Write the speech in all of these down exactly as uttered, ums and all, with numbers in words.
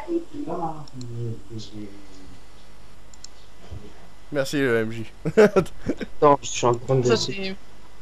Merci le M J. Attends, je suis en train de... Ça, c'est...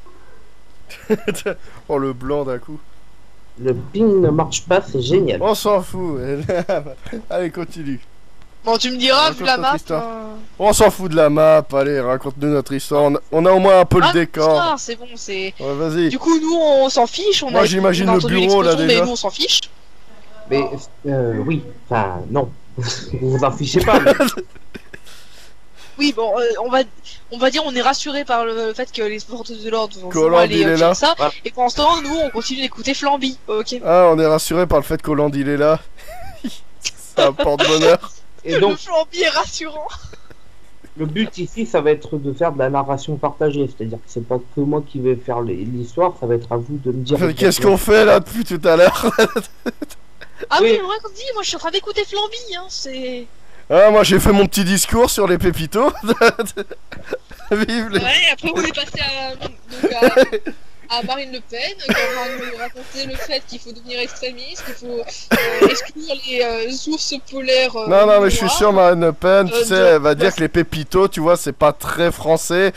Oh le blanc d'un coup. Le ping ne marche pas, c'est génial. On s'en fout. Allez, continue. Bon, tu me diras, vu Raconte la notre map... histoire. euh, On s'en fout de la map. Allez, raconte-nous notre histoire. On a, on a au moins un peu Ah, le décor. l'histoire, c'est bon, c'est... Ouais, vas-y. Du coup, nous, on s'en fiche, on Moi, a... j'imagine on a le entendu bureau, là, l'explosion, déjà. Mais nous, on s'en fiche. Mais, euh, oui, enfin, non. Vous vous en fichez pas, mais... Oui, bon, euh, on va... On va dire, on est rassuré par le fait que les forces de l'ordre vont Qu'Hollande, aller il est euh, là. faire ça, Voilà. et pendant ce temps, nous, on continue d'écouter Flamby, ok. Ah, on est rassuré par le fait qu'Hollande il est là. Ça apporte bonheur. Et Le donc, Flamby est rassurant. le but ici, ça va être de faire de la narration partagée. C'est-à-dire que c'est pas que moi qui vais faire les- l'histoire, ça va être à vous de me dire... Qu'est-ce qu'on fait là depuis tout à l'heure? Ah Oui. oui, moi, comme dit, moi, je suis en train d'écouter Flamby, hein, c'est... Ah, moi j'ai fait mon petit discours sur les pépitos. Vive les... Ouais, après on est passé à, donc à, à Marine Le Pen, qui va nous raconter le fait qu'il faut devenir extrémiste, qu'il faut euh, exclure les euh, ours polaires. Euh, Non, non, mais je suis noirs. sûr, Marine Le Pen, tu Euh, sais, de- elle va bah, dire que les pépitos, tu vois, c'est pas très français.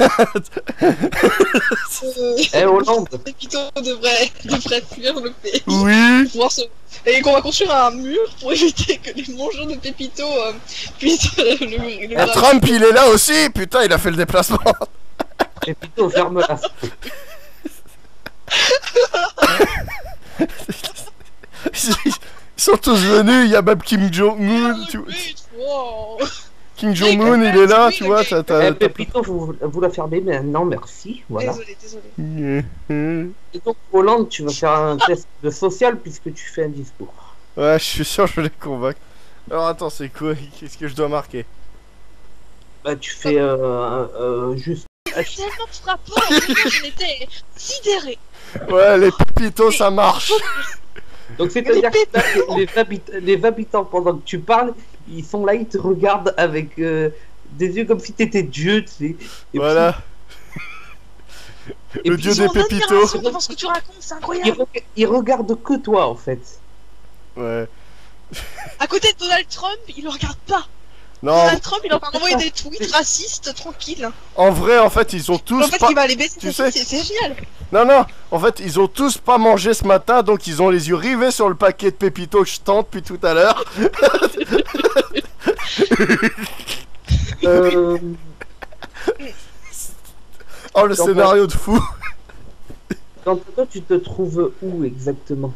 Euh, Eh, Hollande. Les pitons devraient, devraient fuir le pays. Oui. Pour pouvoir se... Et qu'on va construire un mur pour éviter que les mangeurs de pépitos euh, puissent euh, le, le Et gravir. Trump, il est là aussi. Putain, il a fait le déplacement. Et plutôt, ferme-la. Ils sont tous venus, il y a même Kim Jong-un, Ah, tu... oui, wow. Kim Jong-un, il est là, tu vois, t'as... t'as- Eh, t'as- Pépito, vous, vous la fermez maintenant, merci. Voilà. Désolé, désolé. Et donc, Hollande, tu vas faire un test de social puisque tu fais un discours. Ouais, je suis sûr, je vais les convaincre. Alors attends, c'est quoi? Qu'est-ce que je dois marquer? Bah, tu fais euh, euh, juste. C'est tellement frappant, vraiment, j'en étais sidéré. Ouais, les pépitos, ça marche. Donc, c'est-à-dire que là, les, les habit- les habitants, pendant que tu parles, ils sont là, ils te regardent avec euh, des yeux comme si t'étais Dieu, tu sais. Et Voilà. Et Le puis, dieu Ils sont des en pépitos. admiration devant ce que tu racontes, c'est Ils, incroyable. re- ils regardent que toi, en fait. Ouais. À côté de Donald Trump, il le regarde pas. Non, Donald Trump, il est en train d'envoyer des tweets racistes, tranquille. en vrai, en fait, ils ont tous En fait, pas... il va aller baisser tu sa sais- fille, c'est c'est génial. Non, non, en fait, ils ont tous pas mangé ce matin, donc ils ont les yeux rivés sur le paquet de pépitos que je tente depuis tout à l'heure. Euh, Oh, le Donc, scénario de fou. quand toi, tu te trouves où exactement?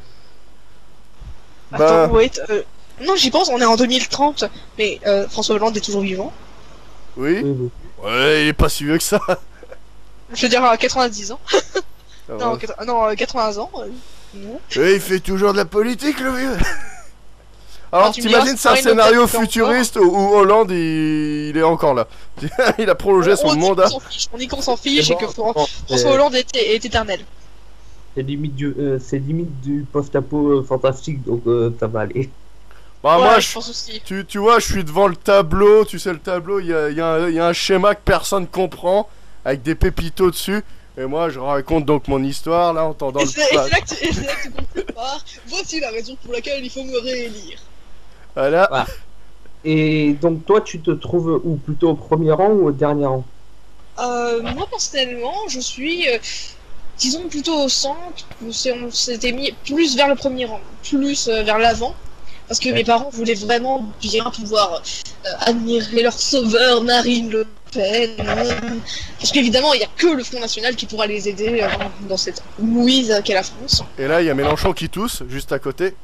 Bah- Attends, wait. Euh... Non, j'y pense, on est en deux mille trente, mais euh, François Hollande est toujours vivant. Oui. Oui, oui. Ouais, il est pas si vieux que ça. Je veux dire à quatre-vingt-dix ans. Ça Non, va. quatre- non, euh, quatre-vingts ans. euh, Non. Et il fait toujours de la politique, le vieux. Alors, Ah, tu me diras, t'imagines, c'est un Marine Le Pen scénario fait futuriste où où Hollande, il... il est encore là. Il a prolongé son on dit mandat. qu'on s'en fiche, on dit qu'on s'en fiche C'est et que bon, Fran- bon, François c'est- Hollande est, est éternel. C'est limite du, euh, c'est limite du post-apo euh, fantastique, donc euh, ça va aller. Bah, Ouais, moi, je je... pense aussi. Tu, tu vois, je suis devant le tableau, tu sais, le tableau, il y a, il y a un- il y a un schéma que personne comprend, avec des pépitos dessus. Et moi, je raconte donc mon histoire, là, en tendant Et le c'est et plat. c'est là que tu, et c'est là que tu conclus par voici la raison pour laquelle il faut me réélire. Voilà. Et donc toi, tu te trouves où? Plutôt au premier rang ou au dernier rang? Euh, moi personnellement, je suis, euh, disons plutôt au centre. C'est- On s'était mis plus vers le premier rang, plus euh, vers l'avant, parce que Ouais. mes parents voulaient vraiment bien pouvoir euh, admirer leur sauveur Marine Le Pen. Parce qu'évidemment, il n'y a que le Front National qui pourra les aider euh, dans cette mouise qu'est la France. Et là, il y a Mélenchon qui tousse, juste à côté.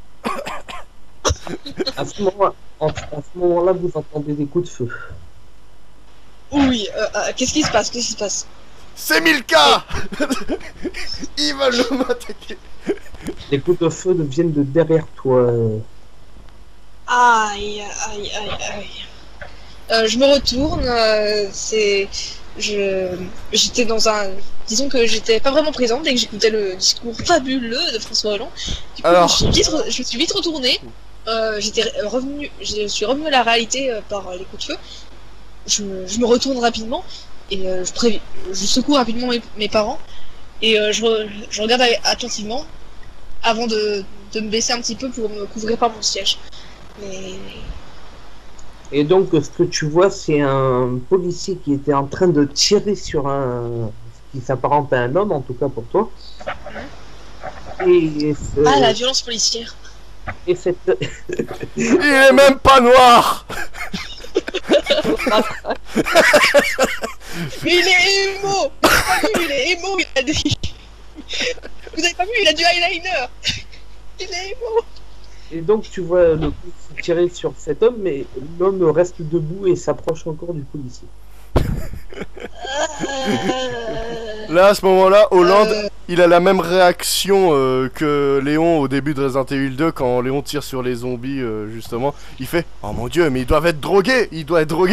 À ce moment-là, en- à ce moment-là, vous entendez des coups de feu. Oui, euh, euh, qu'est-ce qui se passe? Qu'est-ce qui se passe? C'est Milka. Ils veulent m'attaquer. Les coups de feu viennent de derrière toi. Aïe, aïe, aïe, aïe. Euh, je me retourne, euh, c'est... Je... J'étais dans un... Disons que j'étais pas vraiment présente et que j'écoutais le discours fabuleux de François Hollande. Du coup, Alors. je, me suis vite re- je me suis vite retournée. Euh, j'étais revenu, je suis revenu à la réalité euh, par euh, les coups de feu. Je, me- je me retourne rapidement et euh, je, prévi- je secoue rapidement mes, mes parents. Et euh, je, re- je regarde attentivement avant de, de me baisser un petit peu pour me couvrir par mon siège. Mais... Et donc, ce que tu vois, c'est un policier qui était en train de tirer sur un... qui s'apparente à un homme, en tout cas pour toi. Et ce... Ah, la violence policière. Et cette... Il est même pas noir. Mais il est émo. Vous avez pas vu, il est émo, il a des... Vous avez pas vu, il a du eyeliner. Il est émo. Et donc, tu vois le policier tirer sur cet homme, mais l'homme reste debout et s'approche encore du policier. Euh... Là, à ce moment-là, Hollande, Euh, il a la même réaction euh, que Léon au début de Resident Evil deux, quand Léon tire sur les zombies, euh, justement. Il fait « Oh mon dieu, mais ils doivent être drogués. Ils doivent être drogués. »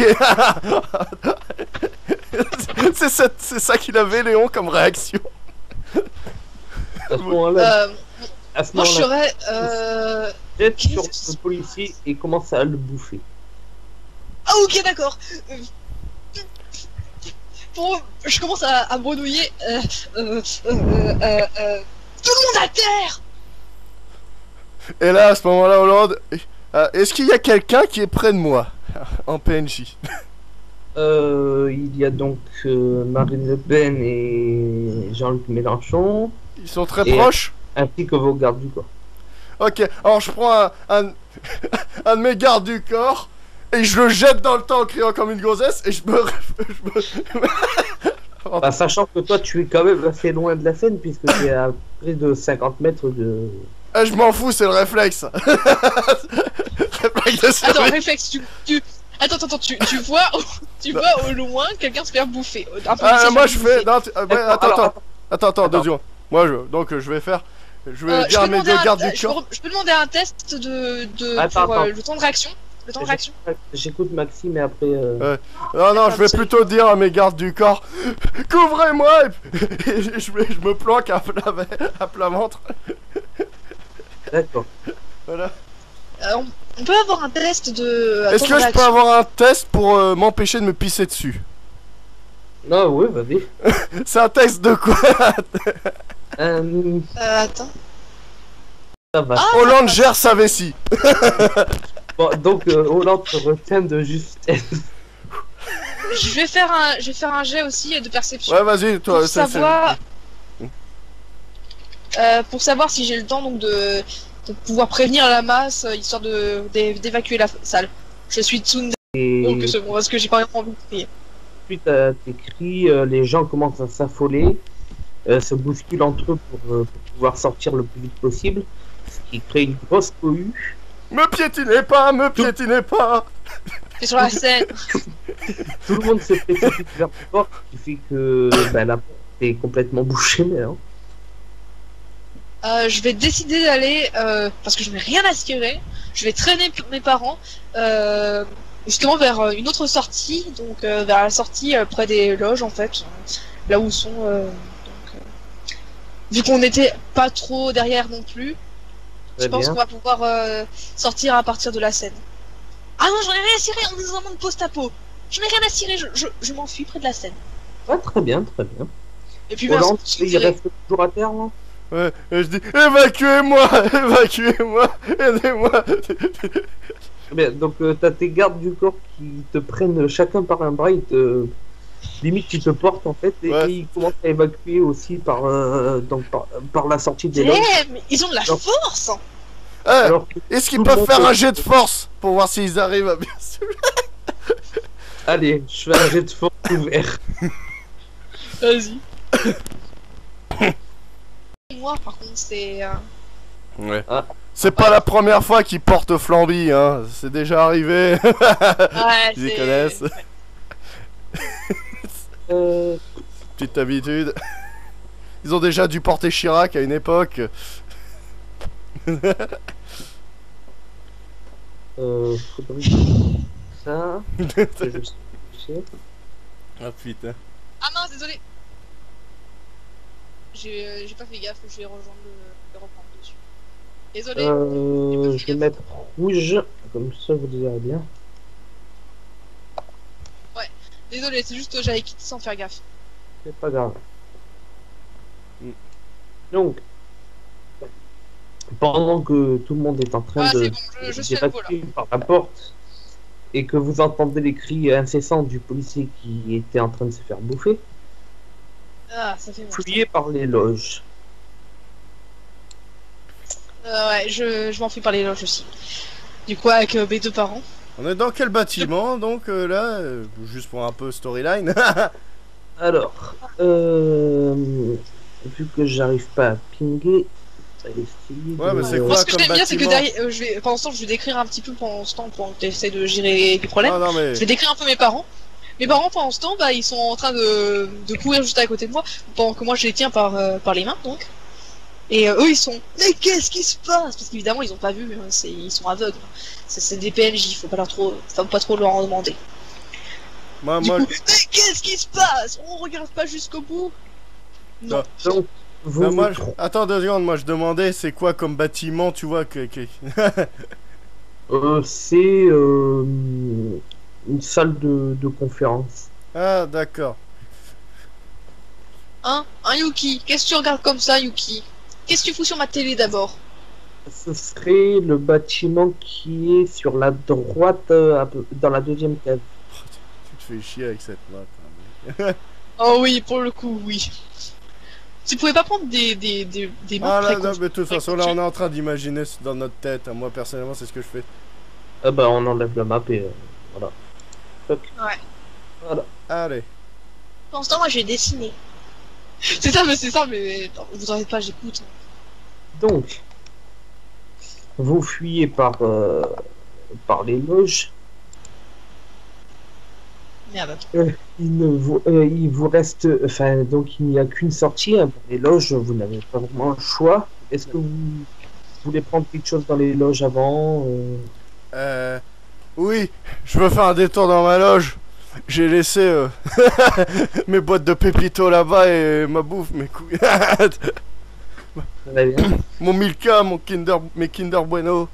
C'est ça, c'est ça qu'il avait, Léon, comme réaction. À ce moment-là, euh, à ce moi, je moment-là, serais... Euh... il jette sur le policier et commence à le bouffer. Ah, ok, d'accord. Euh, Bon, je commence à, à bredouiller. Euh, euh, euh, euh, euh, tout le monde à terre. Et là, à ce moment-là, Hollande, euh, est-ce qu'il y a quelqu'un qui est près de moi en P N J? Euh, il y a donc euh, Marine Le Pen et Jean-Luc Mélenchon, Ils sont très Et- proches? ainsi que vos gardes du corps. Ok, alors je prends un, un, un de mes gardes du corps et je le jette dans le temps en criant comme une grossesse et je me... je me... Bah, sachant que toi, tu es quand même assez loin de la scène, puisque tu es à près de cinquante mètres de... Eh, je m'en fous, c'est le réflexe. Réflexe de survie. Attends, réflexe, tu, tu... Attends, attends, attends, tu, tu vois, au, tu vois au loin quelqu'un se faire bouffer. Un policier Ah, se moi faire je bouffer. fais... Non, tu- euh, ouais, Attends, attends, alors, attends, attends, attends, deux Attends. secondes. Moi je... Donc euh, je vais faire... Je vais Euh, je, dire peux à mes demander deux un, gardes euh, du je, peux, corps. je peux demander un test de, de Attends, pour euh, attends. le temps de réaction. Le temps de réaction. J'écoute Maxime et après... euh, Non, non, je vais Absolument. plutôt dire à mes gardes du corps, couvrez-moi, et puis- et je, me- je me planque à plat, à plat ventre. D'accord. Voilà. Euh, on, on peut avoir un test de. euh, Est-ce temps que de je peux réaction. avoir un test pour euh, m'empêcher de me pisser dessus? Non, oui, vas-y. C'est un test de quoi? Euh, Euh, attends. ça va. Ah, Hollande gère sa vessie. Bon, donc, euh, Hollande te retient de justesse. Je vais faire un, je vais faire un jet aussi de perception. Ouais, vas-y, toi. pour c'est- c'est- savoir. Euh, pour savoir si j'ai le temps donc de, de pouvoir prévenir la masse euh, histoire de d'é- d'évacuer la salle. Je suis Tsundere, Et donc c'est bon parce que j'ai pas vraiment envie de crier. suite à tes cris, euh, les gens commencent à s'affoler, euh, se bousculent entre eux pour, euh, pour pouvoir sortir le plus vite possible, ce qui crée une grosse cohue. Me piétinez pas, me piétinez pas. Je suis sur la scène. Tout le monde se précipite vers la porte, ce qui fait que bah, la porte est complètement bouchée maintenant. Euh, je vais décider d'aller euh, parce que je n'ai rien à cirer. Je vais traîner p- mes parents euh, justement vers euh, une autre sortie, donc euh, vers la sortie euh, près des loges en fait, euh, là où sont. Euh, donc, euh, vu qu'on n'était pas trop derrière non plus, je Très pense bien. qu'on va pouvoir euh, sortir à partir de la scène. Ah non, j'en ai rien à cirer, on est dans un monde post-apo. Je n'ai rien à cirer, je, je, je m'enfuis près de la scène. Ouais, très bien, très bien. Et puis Hollande, merci, il reste toujours à terre, là. Ouais, et je dis, évacuez-moi, évacuez-moi, aidez-moi. Bien, donc euh, t'as tes gardes du corps qui te prennent chacun par un bras, ils te... limite ils te portent en fait, et, Ouais. et ils commencent à évacuer aussi par, euh, donc, par, par la sortie des loges. Eh, mais ils ont de la Non. force. Eh, Alors que- est-ce qu'ils tout le peuvent monde faire peut- un jet de force pour voir s'ils arrivent à bien se... allez, je fais un jet de force ouvert. Vas-y. Moi, par contre, c'est. euh, Ouais. Ah. C'est pas la première fois qu'ils portent flambi, hein. C'est déjà arrivé. Ouais, Ils y c'est- connaissent. Euh, Petite habitude. Ils ont déjà dû porter Chirac à une époque. euh, faudrait que ça. que je sais. Ah putain. Ah mince, désolé. J'ai euh, j'ai pas fait gaffe, je vais rejoindre le, le reprendre dessus. Désolé. Euh, je vais mettre rouge, comme ça vous direz bien. Désolé, c'est juste que j'avais quitté sans faire gaffe. C'est pas grave. Mm. Donc, pendant que tout le monde est en train Ah, de c'est bon, je, je suis à nouveau là. d'évacuer par la porte et que vous entendez les cris incessants du policier qui était en train de se faire bouffer, Ah, ça fait mal. fouillez par les loges. Euh, ouais, je, je m'enfuis par les loges aussi. Du coup, avec euh, mes deux parents. On est dans quel bâtiment donc euh, là euh, juste pour un peu storyline. Alors, euh, vu que j'arrive pas à pinguer, ça va essayer Ouais, mais de- c'est Moi, quoi ce que comme j'aime bien, c'est que bâtiment derrière, euh, je vais, pendant ce temps, je vais décrire un petit peu pendant ce temps, pendant que tu essaies de gérer les problèmes. Non, non, mais Je vais décrire un peu mes parents. Mes parents, pendant ce temps, bah, ils sont en train de, de courir juste à côté de moi, pendant que moi, je les tiens par, euh, par les mains, donc. Et euh, eux, ils sont, mais qu'est-ce qui se passe? Parce qu'évidemment, ils ont pas vu, hein, c'est, ils sont aveugles. C'est c'est des P N J, faut pas leur trop, faut pas trop leur en demander. moi, Du moi, coup, mais qu'est-ce qui se passe? On regarde pas jusqu'au bout? Non. Non. Donc, vous, non, moi, vous je- tro- attends deux secondes, moi je demandais c'est quoi comme bâtiment, tu vois que, que- euh, c'est euh, une salle de, de conférence. Ah, d'accord. Hein? Un Yuki? Qu'est-ce que tu regardes comme ça, Yuki? Qu'est-ce que tu fous sur ma télé d'abord? Ce serait le bâtiment qui est sur la droite, euh, un peu- dans la deuxième case. Tu te fais chier avec cette map. hein, Oh oui, pour le coup, oui. Tu pouvais pas prendre des, des, des, des maps Ah là, non, préconçues- mais de toute façon, là on préconçues. est en train d'imaginer dans notre tête. hein. Moi personnellement, c'est ce que je fais. Ah bah on enlève la map et euh, voilà. Toc. Ouais. Voilà. Allez. Pendant ce temps, moi, j'ai dessiné. C'est ça, mais c'est ça, mais non, vous en faites pas, j'écoute. Donc, vous fuyez par, euh, par les loges. Merde. Il, ne vous, euh, il vous reste, enfin, donc il n'y a qu'une sortie hein, pour les loges. Vous n'avez pas vraiment le choix. Est-ce que vous voulez prendre quelque chose dans les loges avant euh, Euh... Oui, je veux faire un détour dans ma loge. J'ai laissé euh, mes boîtes de pépito là-bas et ma bouffe, mes couilles. Très bien. Mon Milka, mon Kinder, mes Kinder Bueno.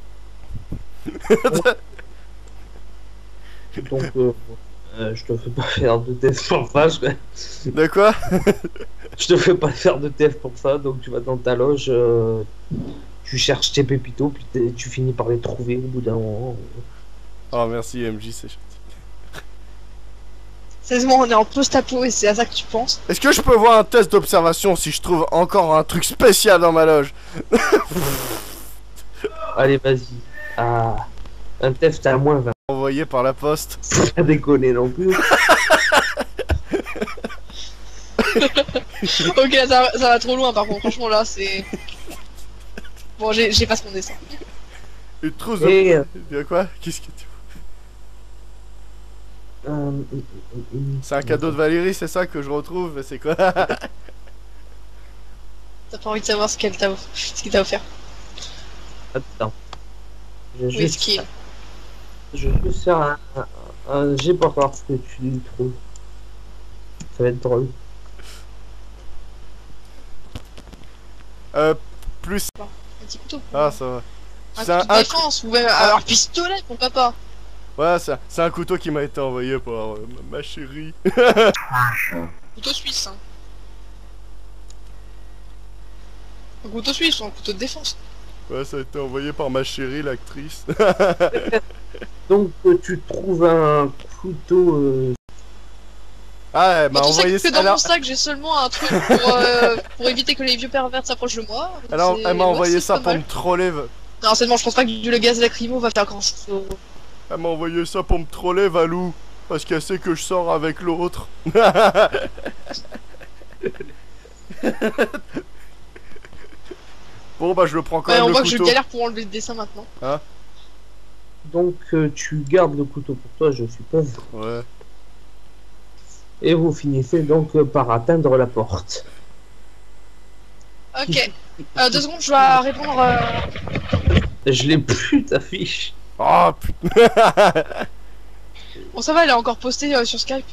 Donc, euh, euh, je te fais pas faire de test pour ça. Je, De quoi? je te fais pas faire de test pour ça. Donc, tu vas dans ta loge, euh, tu cherches tes pépitos, puis t'es- tu finis par les trouver au bout d'un moment. Oh merci M J, c'est gentil. Sérieusement, on est en post-apo et c'est à ça que tu penses. Est-ce que je peux voir un test d'observation si je trouve encore un truc spécial dans ma loge? Allez, vas-y. Ah, un test à moins vingt. Envoyé par la poste. Pas déconner non plus. Ok, ça, va- ça va trop loin par contre, franchement là, c'est... Bon, j'ai j'ai pas ce qu'on dessin. Une trousse de... Et, euh, De quoi? Qu'est-ce que tu... euh, C'est un cadeau de Valérie, c'est ça que je retrouve? Mais c'est quoi? T'as pas envie de savoir ce qu'elle t'a off- ce qu'il t'a offert. Attends. Je vais Oui, ce juste, qui est... je vais juste faire un, un, un jet pour voir ce que tu trouves. Ça va être drôle. Euh... Plus... Un petit couteau. Ah, ça va. un C'est un... couteau de un- défense, ou même alors, un pistolet, pourquoi pas. Ouais, c'est un... c'est un couteau qui m'a été envoyé par euh, ma ma chérie. Couteau suisse, hein. Un couteau suisse ou un couteau de défense. Ouais, ça a été envoyé par ma chérie, l'actrice. Donc euh, tu trouves un couteau. Euh, Ah, elle m'a Quand on sait envoyé que ça. dans Elle, a- mon sac, j'ai seulement un truc pour, euh, pour éviter que les vieux pervers s'approchent de moi. donc elle a- c'est- elle m'a ouais, envoyé c'est ça pas pour mal. me troller. Va- Non, seulement, je pense pas que le gaz lacrymo va faire grand chose. Elle m'a envoyé ça pour me troller, Valou. Parce qu'elle sait que je sors avec l'autre. Bon, bah, je le prends quand Ouais, même on le voit que je couteau. galère pour enlever le dessin maintenant. donc euh, tu gardes le couteau pour toi, je suppose. Ouais. Et vous finissez donc euh, par atteindre la porte. Ok. Euh, deux secondes, je dois répondre. euh, Je l'ai plus ta fiche. Oh, putain. Bon, ça va, elle est encore postée euh, sur Skype.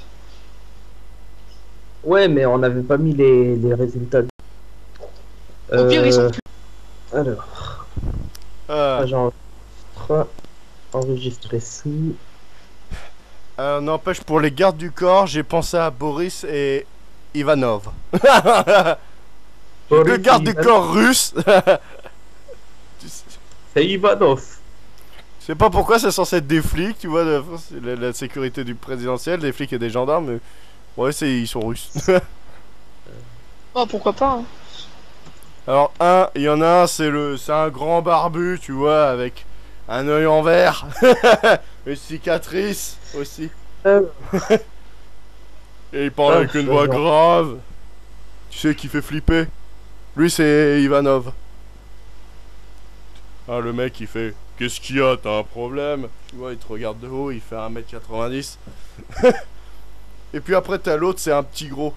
Ouais, mais on n'avait pas mis les, les résultats. Au pire, ils sont Euh, plus. Alors, Euh, agent trois, enregistrer sous. euh, N'empêche, pour les gardes du corps, j'ai pensé à Boris et Ivanov. Deux Boris gardes du Ivan- corps russes. Tu sais- C'est Ivanov. Je sais pas pourquoi c'est censé être des flics, tu vois, la, la, la sécurité du présidentiel, des flics et des gendarmes, mais ouais, c'est ils sont russes. Oh, pourquoi pas, hein. Alors un, il y en a un, c'est le, c'est un grand barbu, tu vois, avec un œil en verre, une cicatrice aussi, Euh, et il parle Ah, avec une je voix vois. grave. Tu sais qui fait flipper? Lui c'est Ivanov. Ah le mec il fait, qu'est-ce qu'il y a, t'as un problème? Tu vois, il te regarde de haut, il fait un mètre quatre-vingt-dix. Et puis après t'as l'autre, c'est un petit gros.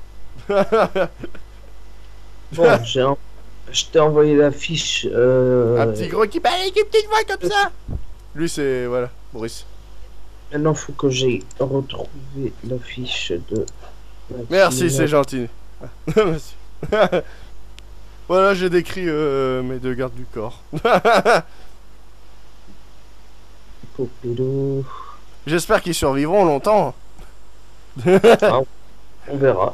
bon, j'ai un- je t'ai envoyé la fiche. Euh... Un petit gros qui parle avec une petite voix comme ça. Lui c'est, voilà, Boris. Maintenant, faut que j'ai retrouvé la fiche de. Merci, c'est gentil. Merci. Voilà, j'ai décrit euh, mes deux gardes du corps. Popelo. J'espère qu'ils survivront longtemps. On verra.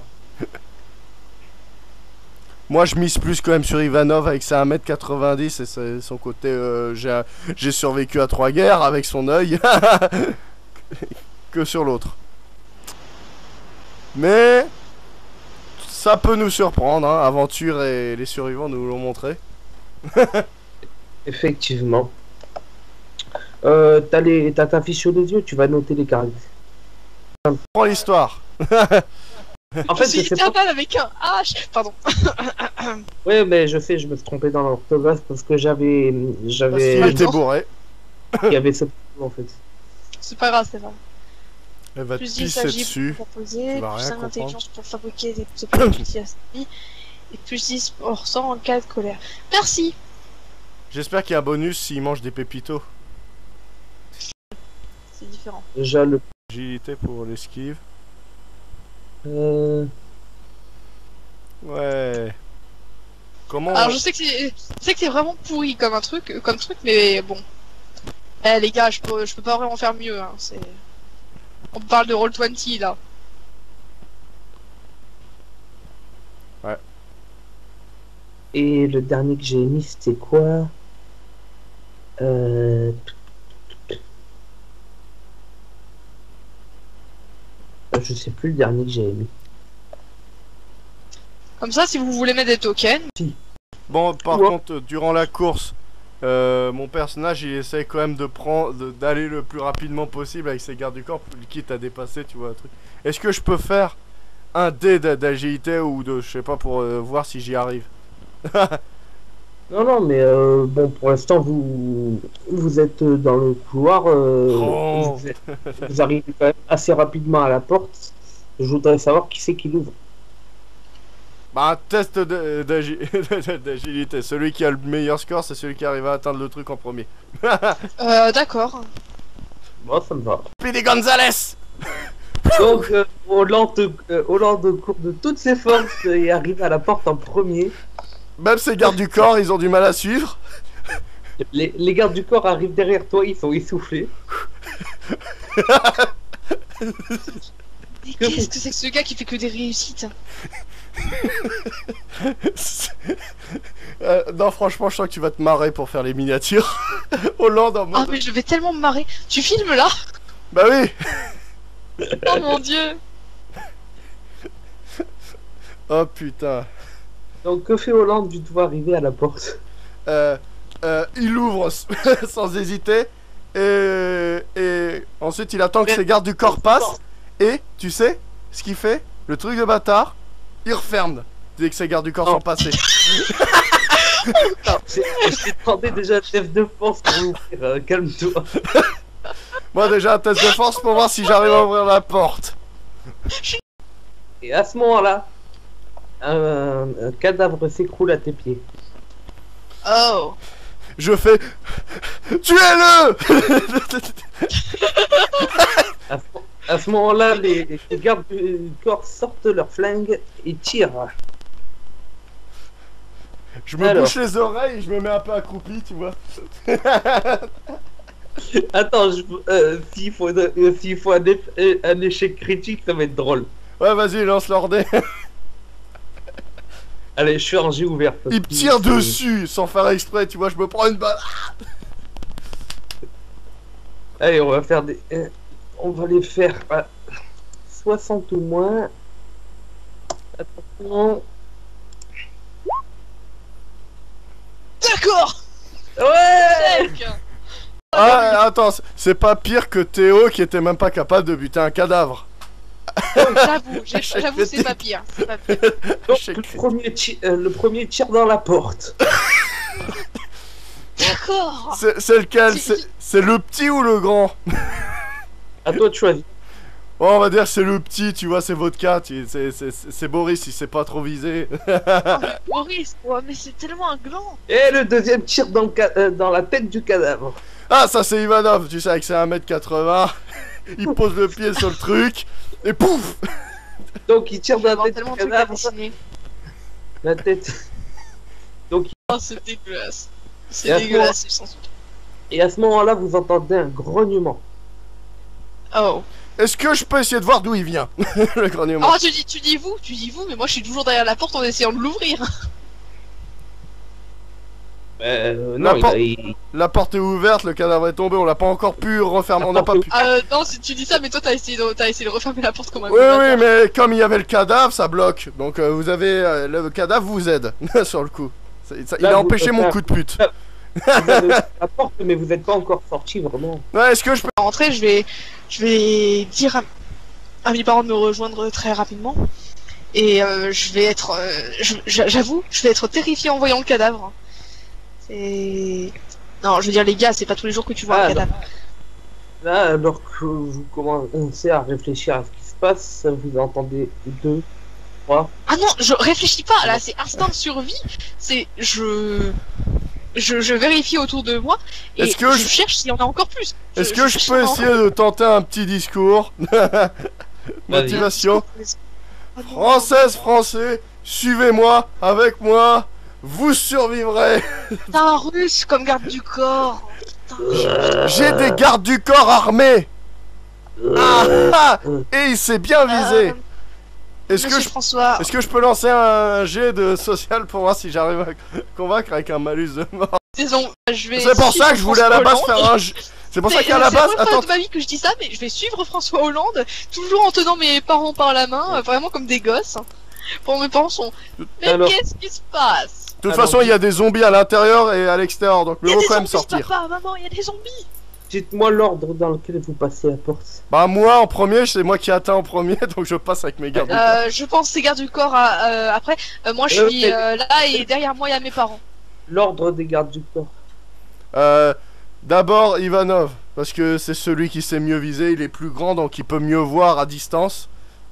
Moi, je mise plus quand même sur Ivanov avec ses un mètre quatre-vingt-dix et ses- son côté. euh, j'ai j'ai survécu à trois guerres avec son œil. Que sur l'autre. Mais. Ça peut nous surprendre, hein. Aventure et les survivants nous l'ont montré. Effectivement. Euh, t'as les... t'as ta fiche sous les yeux, tu vas noter les caractères. Prends l'histoire. En fait, C'est je sais pas. Eternal avec un H. Pardon. Ouais, mais je sais, je me suis trompé dans l'orthographe parce que j'avais. Parce J'avais. qu'il était bourré. Il y avait ce en fait. C'est pas grave, c'est pas grave. Elle va te Plus dix pisser agis dessus. pour proposer, Tu vas plus rien cinq comprendre. intelligence pour fabriquer des petits astuces, et plus dix pour cent en cas de colère. Merci. J'espère qu'il y a un bonus s'il mange des pépitos. C'est différent. Déjà le. Agilité pour l'esquive. Euh... Ouais. Comment Alors je sais que c'est, je sais que c'est vraiment pourri comme un truc, euh, comme truc, mais bon. Eh les gars, je peux, je peux pas vraiment faire mieux. Hein. C'est. On parle de Roll vingt là. Et le dernier que j'ai mis, c'était quoi? Euh... Je sais plus le dernier que j'ai mis. Comme ça, si vous voulez mettre des tokens, Bon, par Ouais. contre, durant la course, euh, mon personnage il essaie quand même de prendre, de- d'aller le plus rapidement possible avec ses gardes du corps, quitte à dépasser, tu vois, un truc. Est-ce que je peux faire un dé d'a- d'agilité ou de, je sais pas, pour euh, voir si j'y arrive? Non, non, mais euh, bon, pour l'instant, vous, vous êtes dans le couloir. Euh, Oh. vous, êtes- vous arrivez quand même assez rapidement à la porte. Je voudrais savoir qui c'est qui l'ouvre. Bah, un test de- d'agi- d'agilité. Celui qui a le meilleur score, c'est celui qui arrive à atteindre le truc en premier. euh, d'accord. Bon, ça me va. Speedy Gonzales! Donc, euh, Hollande, euh, Hollande court de toutes ses forces et arrive à la porte en premier. Même ses gardes du corps, ils ont du mal à suivre. Les, les gardes du corps arrivent derrière toi, ils sont essoufflés. Mais qu'est-ce que c'est que ce gars qui fait que des réussites? Euh, non, franchement, je sens que tu vas te marrer pour faire les miniatures. Hollande en Ah mode. mais je vais tellement me marrer. Tu filmes là? Bah oui! Oh mon dieu. Oh putain. Donc, que fait Hollande du doigt arriver à la porte? Euh, euh, il l'ouvre s- sans hésiter. Et, et ensuite, il attend que ses gardes du corps passent. Et tu sais ce qu'il fait? Le truc de bâtard, il referme dès que ses gardes du corps Oh. sont passés. Non, j'ai j'ai demandé déjà le chef de force pour l'ouvrir. euh, Calme-toi. Moi, déjà, un test de force pour voir si j'arrive à ouvrir la porte. Et à ce moment-là, un, un cadavre s'écroule à tes pieds. Oh. Je fais. Tuez-le! À, ce- à ce moment-là, les, les gardes du corps sortent leurs flingues et tirent. Je me Alors. bouche les oreilles et je me mets un peu accroupi, tu vois. Attends, je- euh, s'il faut, euh, s'il faut un, éch- euh, un échec critique, ça va être drôle. Ouais, vas-y, lance leur dé. Allez, je suis en jet ouvert. Il me tire dessus sans faire exprès, tu vois, je me prends une balle. Allez, on va faire des... euh, on va les faire à soixante ou moins. Attention. D'accord. Ouais. Sec. Ah, attends, c'est pas pire que Théo qui était même pas capable de buter un cadavre. J'avoue, j'ai- j'avoue, c'est pas pire. C'est pas pire. Donc, Échec le critique. premier, ti- euh, le premier tire dans la porte. D'accord. C'est c'est lequel? C'est- C'est c'est le petit ou le grand? À toi de choisir. Bon, on va dire c'est le petit, tu vois, c'est Vodka, tu- c'est c'est- c'est- c'est Boris, il s'est pas trop visé. Oh, mais Boris, ouais, mais c'est tellement un gland. Et le deuxième tire dans, le ca- euh, dans la tête du cadavre. Ah, ça c'est Ivanov, tu sais, avec ses un mètre quatre-vingts, il pose le pied sur le truc, et pouf! Donc il tire dans la Avoir tête tellement du de trucs à cadavre. dessiner. La tête. Donc, Oh, c'est dégueulasse. C'est Et à dégueulasse, c'est sans doute. et à ce moment-là, vous entendez un grognement. Oh. Est-ce que je peux essayer de voir d'où il vient? Le grognement. Oh, tu dis, tu dis vous, tu dis vous, mais moi je suis toujours derrière la porte en essayant de l'ouvrir. Euh, La non, porte- il, il- La porte est ouverte, le cadavre est tombé, on l'a pas encore pu refermer, on n'a pas pu. Ah, euh, non, si tu dis ça, mais toi t'as essayé, de, t'as essayé de refermer la porte comme un Oui, gros oui, bâtard. mais comme il y avait le cadavre, ça bloque. Donc euh, vous avez. euh, le cadavre vous aide, sur le coup. Ça- ça- il Là, a vous- empêché mon là- coup de pute. vous avez ouvert la porte, mais vous n'êtes pas encore sorti vraiment. Ouais, est-ce que je peux. Rentrer, je vais, je vais dire à, à mes parents de me rejoindre très rapidement. Et euh, je vais être, euh, je- j'avoue, je vais être terrifié en voyant le cadavre. C'est, non, je veux dire les gars, c'est pas tous les jours que tu vois Ah, un cadavre. Là, alors que vous commencez à réfléchir à ce qui se passe, vous entendez deux, trois. Ah non, je réfléchis pas. Là, c'est instinct de survie. C'est je, je, je vérifie autour de moi et Est-ce que je, je- cherche s'il y en a encore plus. Est-ce que je cherche peux s'il y en a essayer de tenter un petit discours? Motivation. encore- Oh non. Française, français, suivez-moi, avec moi, vous survivrez. T'as un russe comme garde du corps. Putain. J'ai des gardes du corps armés. Ah, ah, et il s'est bien visé. Euh, Est-ce que Monsieur je François, Est-ce que je peux lancer un jet de social pour voir si j'arrive à convaincre avec un malus de mort? disons, je vais. C'est pour ça que je voulais à la base François faire un jeu. C'est pour ça C'est qu'à la c'est base, la première fois attends, de ma vie que je dis ça, mais je vais suivre François Hollande, toujours en tenant mes parents par la main, euh, vraiment comme des gosses. Pour mes parents sont. Mais Alors- qu'est-ce qui se passe? de toute Alors, façon, il y a des zombies à l'intérieur et à l'extérieur, donc Il y mieux a vaut des quand même zombies, sortir. papa, maman, il y a des zombies. Dites-moi l'ordre dans lequel vous passez la porte. Bah moi en premier, c'est moi qui atteins en premier, donc je passe avec mes gardes. Euh, je pense c'est garde du corps à- euh, après. Euh, moi je Euh, suis mais- euh, là et derrière moi il y a mes parents. L'ordre des gardes du corps. Euh, D'abord Ivanov, parce que c'est celui qui sait mieux viser, il est plus grand, donc il peut mieux voir à distance.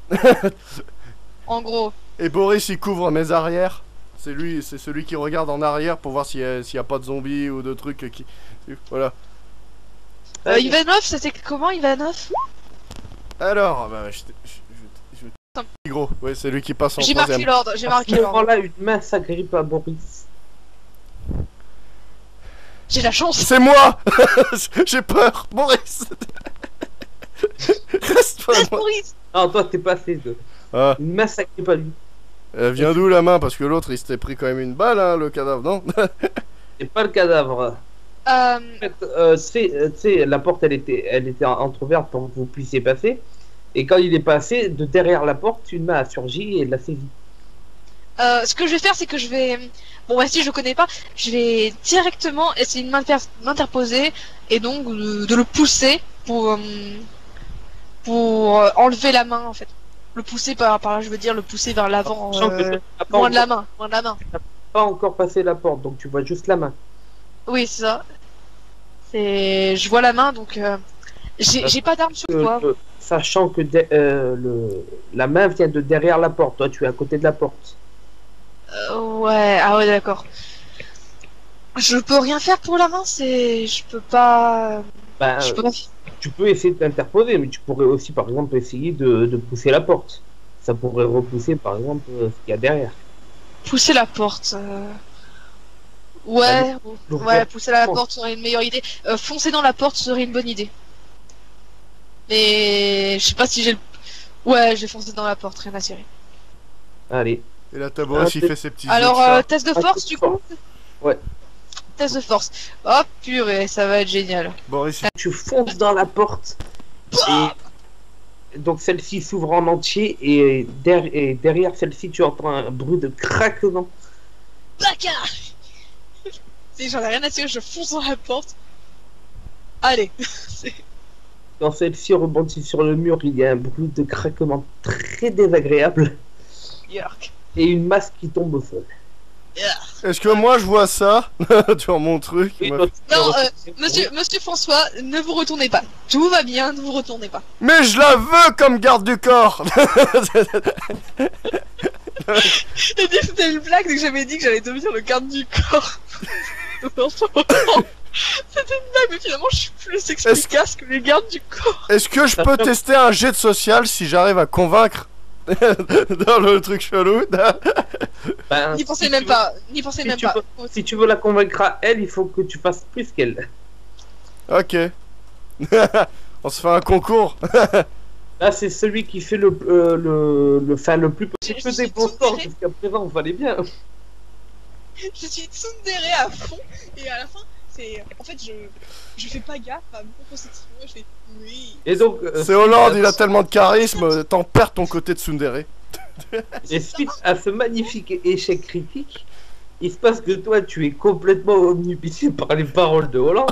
En gros. Et Boris, il couvre mes arrières. C'est lui, c'est celui qui regarde en arrière pour voir s'il y, a- s'il y a pas de zombies ou de trucs qui... Voilà. Euh, Allez. Ivanov, ça c'est comment Ivanov? Alors, bah, je... t'ai- je, je, je... Gros, ouais, c'est lui qui passe en J'ai marqué troisième. l'ordre, j'ai À ce marqué l'ordre. moment-là, une main s'agrippe à Boris. J'ai la chance. C'est moi. J'ai peur, Boris. Reste pas Laisse moi. Boris. Non, toi, t'es passé de. Ah, Une main s'agrippe à lui. elle vient d'où la main? Parce que l'autre, il s'était pris quand même une balle, hein, le cadavre, non? C'est pas le cadavre. Euh, En fait, euh, tu sais, euh, tu sais, la porte, elle était, elle était entrouverte pour que vous puissiez passer. Et quand il est passé, de derrière la porte, une main a surgi et l'a saisi. euh, ce que je vais faire c'est que je vais. Bon bah si je connais pas, je vais directement essayer de m'inter- m'interposer et donc de, de le pousser pour euh, pour euh, enlever la main en fait. Le pousser par, par là, je veux dire le pousser vers l'avant, Sachant que euh, toi, t'as pas, loin de la encore- main, loin de la main. pas encore passé la porte, donc tu vois juste la main. Oui, c'est ça. C'est, je vois la main, donc euh, j'ai j'ai pas d'arme sur Euh, moi. euh, sachant que de- euh, le, la main vient de derrière la porte, toi tu es à côté de la porte. Euh, ouais, ah ouais, d'accord. Je peux rien faire pour la main, c'est, je peux pas, Ben, je euh, peux pas. tu peux essayer de t'interposer, mais tu pourrais aussi par exemple essayer de, de pousser la porte. Ça pourrait repousser par exemple euh, ce qu'il y a derrière. Pousser la porte. euh, Ouais, donc, ouais, ouais, pousser la fonce. porte serait une meilleure idée. Euh, foncer dans la porte serait une bonne idée. Mais je sais pas si j'ai le. Ouais, je vais foncer dans la porte, rien à tirer. Allez, Et là, t'as Boris, Ah, il fait ses petits Alors, yeux de euh, chat. test de Ah, force test du de coup. Ouais. Test de force. Oh purée, ça va être génial. Boris, il- Tu fonces dans la porte et donc celle-ci s'ouvre en entier et, der- et derrière celle-ci tu entends un bruit de craquement. Baka. Si j'en ai rien à tirer, je fonce dans la porte. Allez. Quand celle-ci rebondit sur le mur, il y a un bruit de craquement très désagréable York. et une masse qui tombe au sol. est-ce que moi je vois ça sur mon truc? Et ma- l'autre- Non, euh, monsieur, monsieur François, ne vous retournez pas. Tout va bien, ne vous retournez pas. Mais je la veux comme garde du corps. J'ai dit que c'était une blague, c'est que j'avais dit que j'allais devenir le garde du corps. C'était une blague, mais finalement je suis plus explicace que les gardes du corps. Est-ce que je peux tester un jet de social si j'arrive à convaincre dans le truc chelou? Ben, N'y si pensez tu même veux- pas, n'y pensez si même tu pas. veux- Si tu veux la convaincre à elle, il faut que tu fasses plus qu'elle. Ok. On se fait un concours. Là, c'est celui qui fait le euh, le le, fin, le plus Je- petit peu je des suis bons scores tsundere. jusqu'à présent. Vous allez bien. Je suis tsundere à fond, et à la fin, c'est. En fait, je. Je fais pas gaffe à mon position, je fais. Oui. Et donc, euh, C'est Hollande, il a tellement de charisme, t'en perds ton côté de tsundere. et suite à ce magnifique échec critique, il se passe que toi, tu es complètement omnibulé par les paroles de Hollande.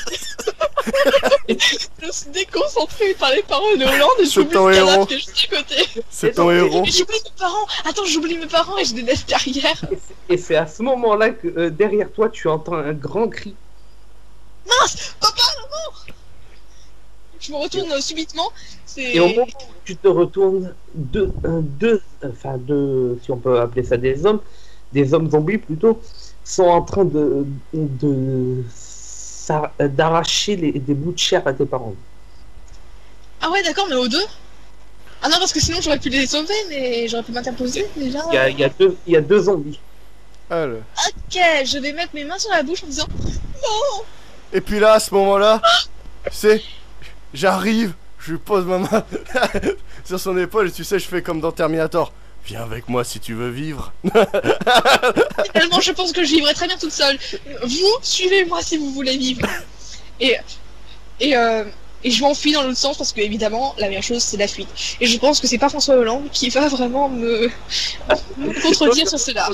Je suis déconcentré par les paroles de Hollande et C'est j'oublie ton le héros. cadavre que je suis à côté. C'est Et ton donc, héros. Et j'oublie mes parents. Attends, j'oublie mes parents et je les laisse derrière. Et c'est- Et c'est à ce moment-là que euh, derrière toi, tu entends un grand cri. Mince, papa, maman. Je me retourne euh, subitement. C'est. Et au moment où tu te retournes, deux, un, deux, enfin deux, si on peut appeler ça des hommes, des hommes zombies plutôt, sont en train de de s'ar- d'arracher les- des bouts de chair à tes parents. Ah ouais, d'accord, mais aux deux. Ah non, parce que sinon j'aurais pu les sauver, mais j'aurais pu m'interposer déjà. Il y a, il y a deux, il y a deux zombies. Allez. Ok, je vais mettre mes mains sur la bouche en disant non. Et puis là, à ce moment-là, c'est... J'arrive, je lui pose ma main sur son épaule et tu sais, je fais comme dans Terminator. Viens avec moi si tu veux vivre. Finalement, je pense que je vivrai très bien toute seule. Vous, suivez-moi si vous voulez vivre. Et, et, euh, et je m'enfuis dans l'autre sens parce que, évidemment, la meilleure chose, c'est la fuite. Et je pense que c'est pas François Hollande qui va vraiment me, me contredire sur cela.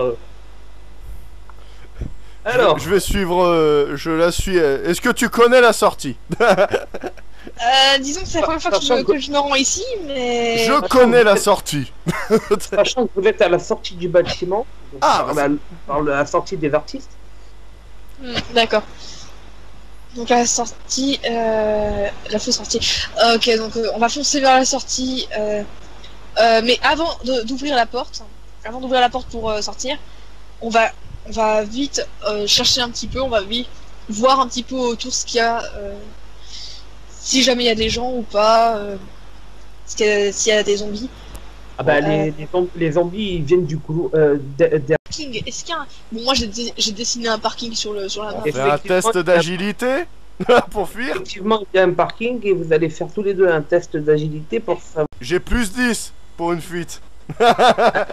Alors, Je vais suivre, euh, je la suis. euh, Est-ce que tu connais la sortie? Euh, disons que c'est la première fois que je, Sachant me, que- que je me rends ici, mais... Je connais la sortie. sachant que vous êtes à la sortie du bâtiment, donc Ah, par, la, par la sortie des artistes, Hmm, d'accord. Donc la sortie, euh, la fausse sortie. Euh, ok, donc euh, on va foncer vers la sortie. Euh, euh, mais avant de- d'ouvrir la porte, avant d'ouvrir la porte pour euh, sortir, on va, on va vite euh, chercher un petit peu. On va vite voir un petit peu autour ce qu'il y a, euh, si jamais il y a des gens ou pas, euh, s'il y, a- s'il y a des zombies. ah bah, Euh, les, les, zom- les zombies ils viennent du coup euh, de- de- Parking. Est-ce qu'il y a un... Bon, moi j'ai dé- j'ai dessiné un parking sur le sur la map. On fait un Effectivement, test il y a- d'agilité pour fuir. effectivement il y a un parking et vous allez faire tous les deux un test d'agilité pour savoir J'ai plus dix pour une fuite. à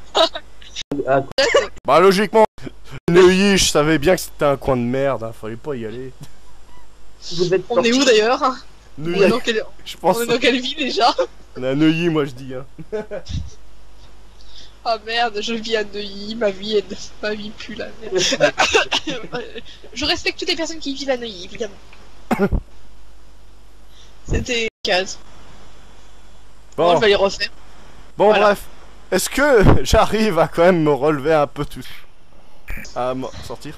Bah logiquement, Neuilly, je savais bien que c'était un coin de merde, hein, fallait pas y aller. vous êtes On est où sortis. d'ailleurs? On est Neuilly, dans quelle, je pense on est dans quelle ville déjà? on est à Neuilly, moi je dis. Hein. Ah merde, je vis à Neuilly, ma vie est... ma vie pue la merde. Je respecte toutes les personnes qui vivent à Neuilly, évidemment. C'était case. Bon, Bon, je vais les refaire. bon voilà. bref, est-ce que j'arrive à quand même me relever un peu tout à mo- sortir?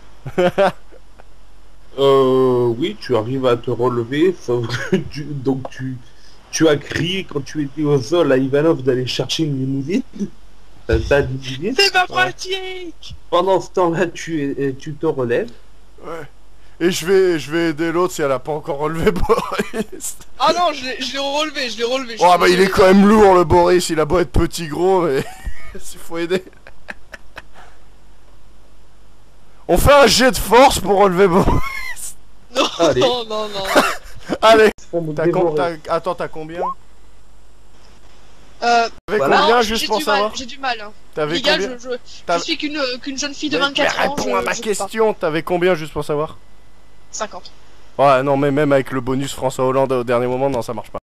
Euh, oui, tu arrives à te relever, sauf que tu, donc tu, tu as crié quand tu étais au sol à Ivanov d'aller chercher une limousine. T'as t'as dit. C'est ma pratique. Pendant ce temps-là tu, es- tu te relèves. Ouais. Et je vais, je vais aider l'autre si elle a pas encore relevé Boris. Ah non, je l'ai je l'ai relevé, je l'ai relevé. je Oh suis bah il est désolé. quand même lourd le Boris, il a beau être petit gros mais il faut aider. On fait un jet de force pour relever Boris. Non, Allez. non, non, non. Allez, Ils se font t'as com- dévorer. t'as- attends, t'as combien? Euh, T'avais Voilà. combien non, juste j'ai pour du mal, savoir? j'ai du mal. Hein. T'avais Les gars, combien? je, je, T'as- je suis qu'une euh, qu'une jeune fille de Mais- vingt-quatre mais ans. réponds je- à ma je peux pas. question, t'avais combien juste pour savoir? cinquante. Ouais, non, mais même avec le bonus François Hollande au dernier moment, non, ça marche pas.